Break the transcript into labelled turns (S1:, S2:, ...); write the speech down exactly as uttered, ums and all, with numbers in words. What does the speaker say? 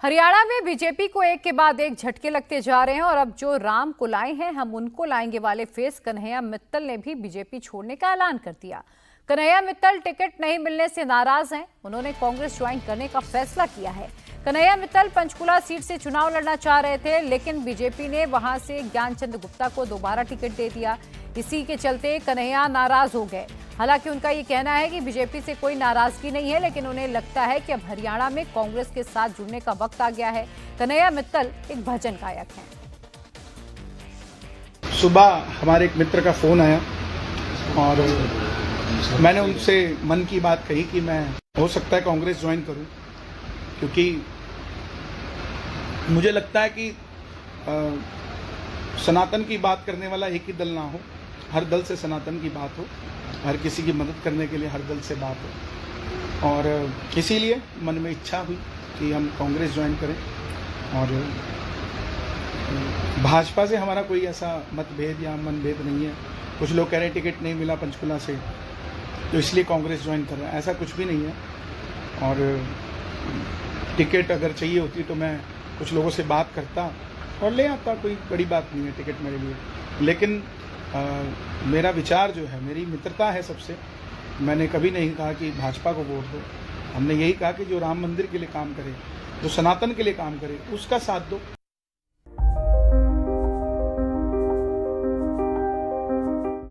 S1: हरियाणा में बीजेपी को एक के बाद एक झटके लगते जा रहे हैं और अब जो राम को लाए हैं हम उनको लाएंगे वाले फेस कन्हैया मित्तल ने भी बीजेपी छोड़ने का ऐलान कर दिया। कन्हैया मित्तल टिकट नहीं मिलने से नाराज हैं। उन्होंने कांग्रेस ज्वाइन करने का फैसला किया है। कन्हैया मित्तल पंचकुला सीट से चुनाव लड़ना चाह रहे थे, लेकिन बीजेपी ने वहां से ज्ञानचंद गुप्ता को दोबारा टिकट दे दिया। इसी के चलते कन्हैया नाराज हो गए। हालांकि उनका ये कहना है कि बीजेपी से कोई नाराजगी नहीं है, लेकिन उन्हें लगता है कि अब हरियाणा में कांग्रेस के साथ जुड़ने का वक्त आ गया है। कन्हैया मित्तल एक भजन गायक हैं।
S2: सुबह हमारे एक मित्र का फोन आया और मैंने उनसे मन की बात कही कि मैं हो सकता है कांग्रेस ज्वाइन करूं, क्योंकि मुझे लगता है कि आ, सनातन की बात करने वाला एक ही दल ना हो, हर दल से सनातन की बात हो, हर किसी की मदद करने के लिए हर दल से बात हो, और इसीलिए मन में इच्छा हुई कि हम कांग्रेस ज्वाइन करें। और भाजपा से हमारा कोई ऐसा मतभेद या मनभेद नहीं है। कुछ लोग कह रहे हैं टिकट नहीं मिला पंचकुला से तो इसलिए कांग्रेस ज्वाइन कर रहे हैं, ऐसा कुछ भी नहीं है। और टिकट अगर चाहिए होती तो मैं कुछ लोगों से बात करता और ले आता, कोई बड़ी बात नहीं है टिकट मेरे लिए। लेकिन आ, मेरा विचार जो है, मेरी मित्रता है सबसे। मैंने कभी नहीं कहा कि भाजपा को वोट दो, हमने यही कहा कि जो राम मंदिर के लिए काम करे, जो सनातन के लिए काम करे, उसका साथ दो।